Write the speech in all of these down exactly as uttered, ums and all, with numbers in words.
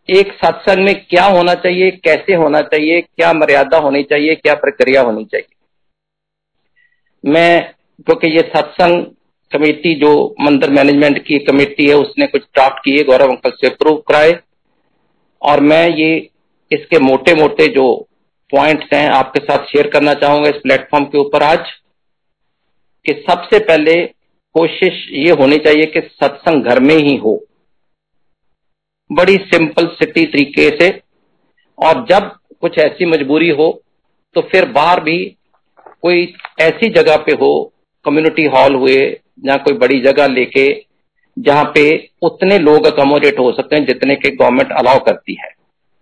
एक सत्संग में क्या होना चाहिए, कैसे होना चाहिए, क्या मर्यादा होनी चाहिए, क्या प्रक्रिया होनी चाहिए। मैं क्योंकि ये सत्संग कमेटी जो मंदिर मैनेजमेंट की कमेटी है उसने कुछ ड्राफ्ट किए, गौरव अंकल से अप्रूव कराए, और मैं ये इसके मोटे मोटे जो पॉइंट्स हैं आपके साथ शेयर करना चाहूंगा इस प्लेटफॉर्म के ऊपर आज। कि सबसे पहले कोशिश ये होनी चाहिए कि सत्संग घर में ही हो, बड़ी सिंपल सिटी तरीके से। और जब कुछ ऐसी मजबूरी हो तो फिर बाहर भी कोई ऐसी जगह पे हो, कम्युनिटी हॉल हुए या कोई बड़ी जगह लेके, जहां पे उतने लोग अकोमोडेट हो सकते हैं जितने के गवर्नमेंट अलाउ करती है।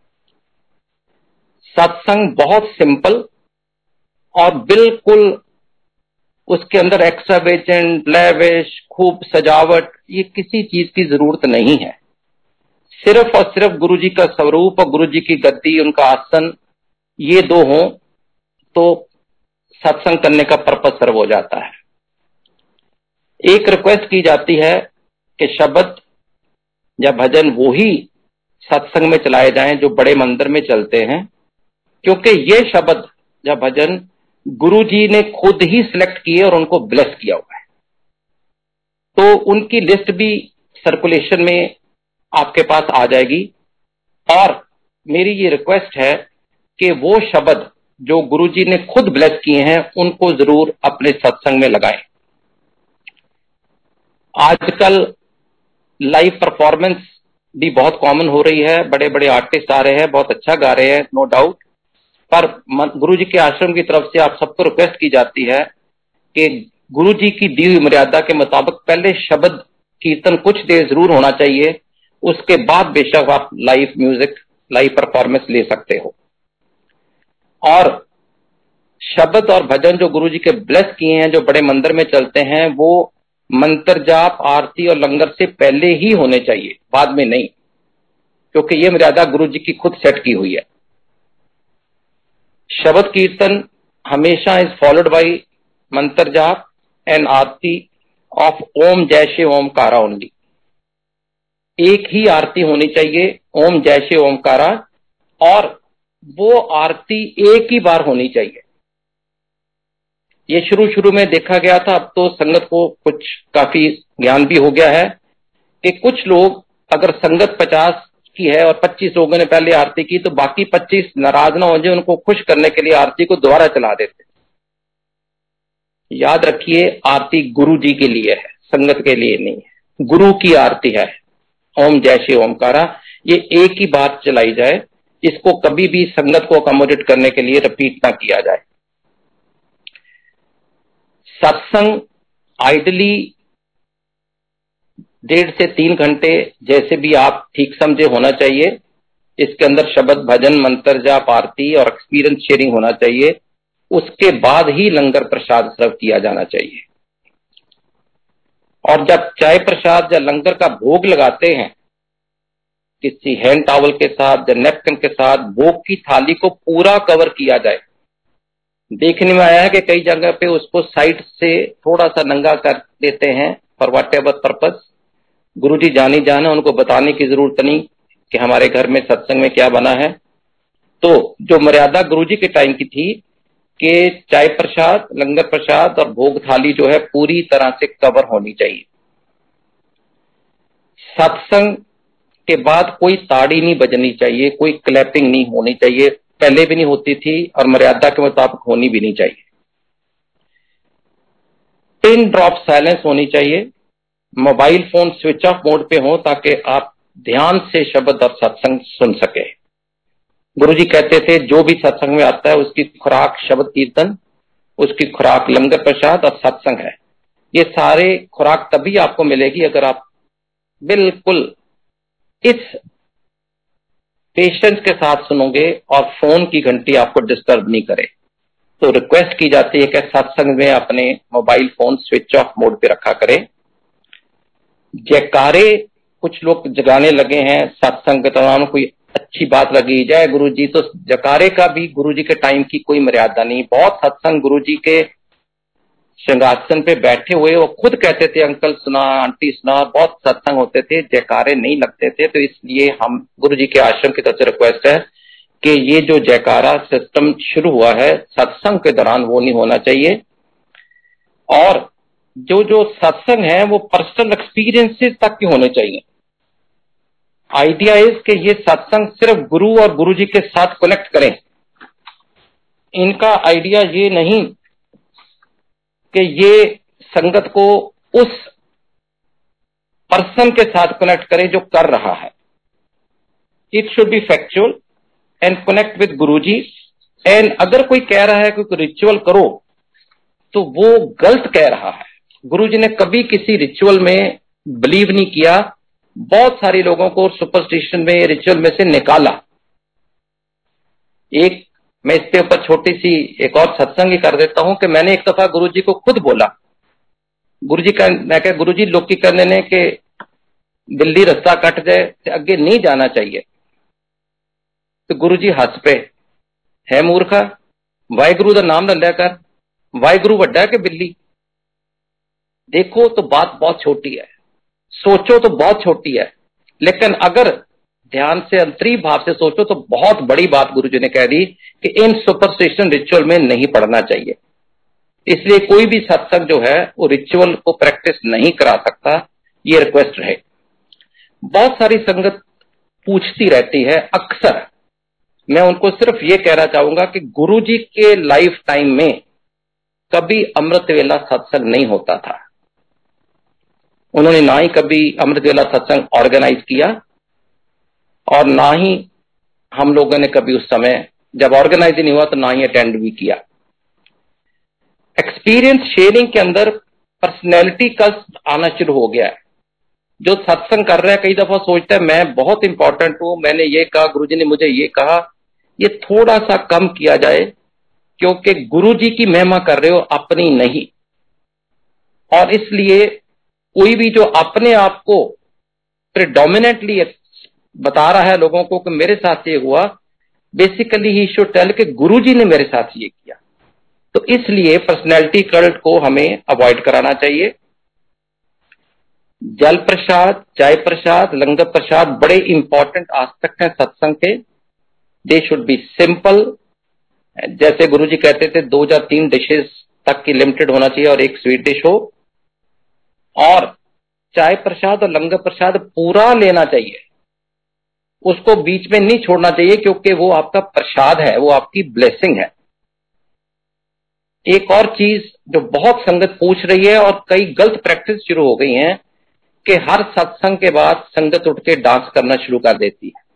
सत्संग बहुत सिंपल और बिल्कुल उसके अंदर एक्स्ट्रावेजेंट, लेविश, खूब सजावट, ये किसी चीज की जरूरत नहीं है। सिर्फ और सिर्फ गुरुजी का स्वरूप और गुरुजी की गद्दी, उनका आसन, ये दो हों तो सत्संग करने का पर्पस सर्व हो जाता है। एक रिक्वेस्ट की जाती है कि शब्द या भजन वो ही सत्संग में चलाए जाएं जो बड़े मंदिर में चलते हैं, क्योंकि ये शब्द या भजन गुरुजी ने खुद ही सिलेक्ट किए और उनको ब्लेस किया हुआ है। तो उनकी लिस्ट भी सर्कुलेशन में आपके पास आ जाएगी। और मेरी ये रिक्वेस्ट है कि वो शब्द जो गुरुजी ने खुद ब्लेस किए हैं उनको जरूर अपने सत्संग में लगाएं। आजकल लाइव परफॉर्मेंस भी बहुत कॉमन हो रही है, बड़े बड़े आर्टिस्ट आ रहे हैं, बहुत अच्छा गा रहे हैं, नो डाउट। पर गुरुजी के आश्रम की तरफ से आप सबको रिक्वेस्ट की जाती है कि गुरुजी की दी हुई मर्यादा के मुताबिक पहले शब्द कीर्तन कुछ देर जरूर होना चाहिए, उसके बाद बेशक आप लाइव म्यूजिक, लाइव परफॉर्मेंस ले सकते हो। और शब्द और भजन जो गुरुजी के ब्लेस किए हैं, जो बड़े मंदिर में चलते हैं, वो मंत्र जाप, आरती और लंगर से पहले ही होने चाहिए, बाद में नहीं, क्योंकि ये मर्यादा गुरुजी की खुद सेट की हुई है। शब्द कीर्तन हमेशा इज फॉलोड बाई मंत्र जाप एंड आरती ऑफ ओम जय शिव ओमकारा ओनली। एक ही आरती होनी चाहिए, ओम जय शिव ओमकारा, और वो आरती एक ही बार होनी चाहिए। ये शुरू शुरू में देखा गया था, अब तो संगत को कुछ काफी ज्ञान भी हो गया है कि कुछ लोग, अगर संगत पचास की है और पच्चीस लोगों ने पहले आरती की, तो बाकी पच्चीस नाराज ना हो जाए, उनको खुश करने के लिए आरती को दोबारा चला देते। याद रखिए, आरती गुरु जी के लिए है, संगत के लिए नहीं है। गुरु की आरती है ओम जय शिव ओमकारा, ये एक ही बार चलाई जाए, इसको कभी भी संगत को अकोमोडेट करने के लिए रिपीट ना किया जाए। सत्संग आइडली डेढ़ से तीन घंटे जैसे भी आप ठीक समझे होना चाहिए। इसके अंदर शब्द, भजन, मंत्र जाप, आरती और एक्सपीरियंस शेयरिंग होना चाहिए। उसके बाद ही लंगर प्रसाद सर्व किया जाना चाहिए। और जब चाय प्रसाद या लंगर का भोग लगाते हैं, किसी हैंड टॉवल के साथ या नेपकिन के साथ भोग की थाली को पूरा कवर किया जाए। देखने में आया है कि कई जगह पे उसको साइड से थोड़ा सा नंगा कर देते हैं for whatever purpose. Guruji जानी जान है, उनको बताने की जरूरत नहीं कि हमारे घर में सत्संग में क्या बना है। तो जो मर्यादा गुरुजी के टाइम की थी कि चाय प्रसाद, लंगर प्रसाद और भोग थाली जो है पूरी तरह से कवर होनी चाहिए। सत्संग के बाद कोई ताड़ी नहीं बजनी चाहिए, कोई क्लैपिंग नहीं होनी चाहिए, पहले भी नहीं होती थी और मर्यादा के मुताबिक होनी भी नहीं चाहिए। पिन ड्रॉप साइलेंस होनी चाहिए। Mobile phone switch off mode पे हो ताकि आप ध्यान से शब्द और सत्संग सुन सके। गुरुजी कहते थे जो भी सत्संग में आता है उसकी खुराक शब्द कीर्तन, उसकी खुराक लंगर प्रसाद और सत्संग है। ये सारे खुराक तभी आपको मिलेगी अगर आप बिल्कुल इस पेशेंस के साथ सुनोगे और फोन की घंटी आपको डिस्टर्ब नहीं करे। तो रिक्वेस्ट की जाती है कि सत्संग में अपने mobile phone switch off mode पे रखा करें। जयकारे कुछ लोग जगाने लगे हैं सत्संग के दौरान, कोई अच्छी बात लगी जाए गुरुजी, तो जयकारे का भी गुरुजी के टाइम की कोई मर्यादा नहीं। बहुत सत्संग गुरुजी के सिंहासन पे बैठे हुए वो खुद कहते थे अंकल सुना, आंटी सुना, बहुत सत्संग होते थे, जयकारे नहीं लगते थे। तो इसलिए हम गुरु जी के आश्रम की तरफ से रिक्वेस्ट है कि ये जो जयकारा सिस्टम शुरू हुआ है सत्संग के दौरान वो नहीं होना चाहिए। और जो जो सत्संग है वो पर्सनल एक्सपीरियंसेस तक के होने चाहिए। आइडिया इज कि ये सत्संग सिर्फ गुरु और गुरु जी के साथ कनेक्ट करें। इनका आइडिया ये नहीं कि ये संगत को उस पर्सन के साथ कनेक्ट करे जो कर रहा है। It should be factual and connect with Guruji. And अगर कोई कह रहा है कि रिचुअल करो तो वो गलत कह रहा है। गुरुजी ने कभी किसी रिचुअल में बिलीव नहीं किया। बहुत सारे लोगों को सुपरस्टिशन में, रिचुअल में से निकाला। एक मैं इसके ऊपर छोटी सी एक और सत्संग ही कर देता हूं कि मैंने एक दफा गुरुजी को खुद बोला, गुरुजी का मैं कह गुरुजी लोकी करने ने कि बिल्ली रास्ता कट जाए तो आगे नहीं जाना चाहिए। तो गुरुजी हंस पे, है मूर्खा, वाहिगुरु का नाम ले कर, वाहिगुरु वड्डा के बिल्ली। देखो तो बात बहुत छोटी है, सोचो तो बहुत छोटी है, लेकिन अगर ध्यान से अंतरी भाव से सोचो तो बहुत बड़ी बात गुरुजी ने कह दी कि इन सुपरस्टिशन रिचुअल में नहीं पढ़ना चाहिए। इसलिए कोई भी सत्संग जो है वो रिचुअल को प्रैक्टिस नहीं करा सकता। ये रिक्वेस्ट रहे। बहुत सारी संगत पूछती रहती है अक्सर, मैं उनको सिर्फ ये कहना चाहूंगा कि गुरुजी के लाइफ टाइम में कभी अमृत वेला सत्संग नहीं होता था। उन्होंने ना ही कभी अमृत वेला सत्संग ऑर्गेनाइज किया और ना ही हम लोगों ने कभी उस समय जब ऑर्गेनाइज नहीं हुआ तो ना ही अटेंड भी किया। एक्सपीरियंस शेयरिंग के अंदर पर्सनैलिटी का आना शुरू हो गया है। जो सत्संग कर रहा है कई दफा सोचता है मैं बहुत इंपॉर्टेंट हूं, मैंने ये कहा, गुरुजी ने मुझे ये कहा। ये थोड़ा सा कम किया जाए क्योंकि गुरुजी की महिमा कर रहे हो, अपनी नहीं। और इसलिए कोई भी जो अपने आप को प्रिडोमिनेटली बता रहा है लोगों को कि मेरे साथ ये हुआ, बेसिकली ही शुड टेल कि गुरुजी ने मेरे साथ ये किया। तो इसलिए पर्सनैलिटी कल्ट को हमें अवॉइड कराना चाहिए। जल प्रसाद, चाय प्रसाद, लंगर प्रसाद बड़े इंपॉर्टेंट एस्पेक्ट हैं सत्संग के। They should be simple. जैसे गुरुजी कहते थे दो या तीन डिशेस तक की लिमिटेड होना चाहिए और एक स्वीट डिश हो। और चाय प्रसाद और लंगर प्रसाद पूरा लेना चाहिए, उसको बीच में नहीं छोड़ना चाहिए क्योंकि वो आपका प्रसाद है, वो आपकी ब्लेसिंग है। एक और चीज जो बहुत संगत पूछ रही है और कई गलत प्रैक्टिस शुरू हो गई हैं कि हर सत्संग के बाद संगत उठ के डांस करना शुरू कर देती है।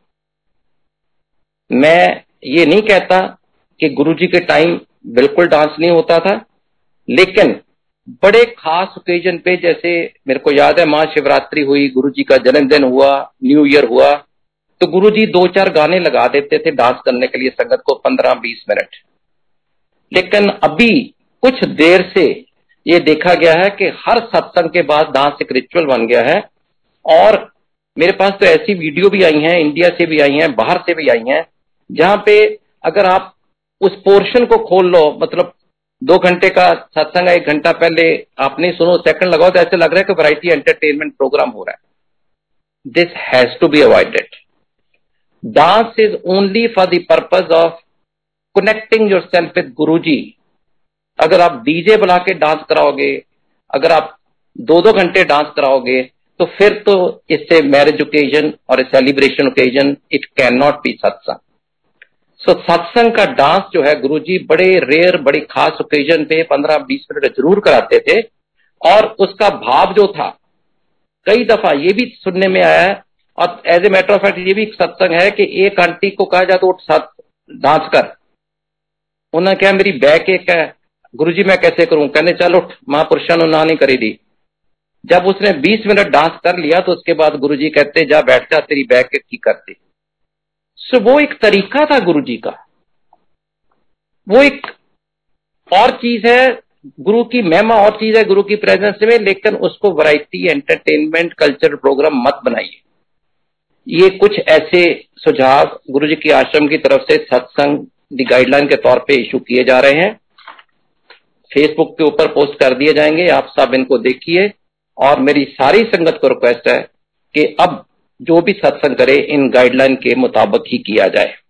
मैं ये नहीं कहता कि गुरुजी के टाइम बिल्कुल डांस नहीं होता था, लेकिन बड़े खास ओकेजन पे, जैसे मेरे को याद है महाशिवरात्रि हुई, गुरुजी का जन्मदिन हुआ, न्यू ईयर हुआ, तो गुरुजी दो चार गाने लगा देते थे डांस करने के लिए संगत को पंद्रह बीस मिनट। लेकिन अभी कुछ देर से ये देखा गया है कि हर सत्संग के बाद डांस एक रिचुअल बन गया है। और मेरे पास तो ऐसी वीडियो भी आई हैं, इंडिया से भी आई हैं, बाहर से भी आई हैं, जहां पे अगर आप उस पोर्शन को खोल लो, मतलब दो घंटे का सत्संग है, एक घंटा पहले आपने सुनो, सेकंड लगाओ तो ऐसे लग रहा है कि वैरायटी एंटरटेनमेंट प्रोग्राम हो रहा है। This has to be avoided. Dance is only for the purpose of connecting yourself with Guruji. अगर आप डीजे बुला के डांस कराओगे, अगर आप दो दो घंटे डांस कराओगे, तो फिर तो इससे मैरिज ओकेजन और celebration occasion it can not be सत्संग। सो सत्संग का डांस जो है गुरुजी बड़े रेयर, बड़ी खास ओकेजन पे पंद्रह बीस मिनट जरूर कराते थे। और उसका भाव जो था, कई दफा ये भी सुनने में आया है, और as a matter of fact ये भी सत्संग है कि एक आंटी को कहा जाता उठ साथ डांस कर। उन्होंने कहा मेरी बैक एक है, गुरुजी मैं कैसे करूं? कहने चल उठ, महापुरुषों ने ना नहीं करी दी। जब उसने बीस मिनट डांस कर लिया तो उसके बाद गुरुजी कहते जा बैठ जा, तेरी बैक की करती। सो वो एक तरीका था गुरुजी का, वो एक और चीज है, गुरु की महिमा और चीज है गुरु की प्रेजेंस में, लेकिन उसको वैरायटी एंटरटेनमेंट कल्चर प्रोग्राम मत बनाइए। ये कुछ ऐसे सुझाव गुरुजी की आश्रम की तरफ से सत्संग दी गाइडलाइन के तौर पे इशू किए जा रहे हैं। फेसबुक के ऊपर पोस्ट कर दिए जाएंगे, आप सब इनको देखिए। और मेरी सारी संगत को रिक्वेस्ट है कि अब जो भी सत्संग करे इन गाइडलाइन के मुताबिक ही किया जाए।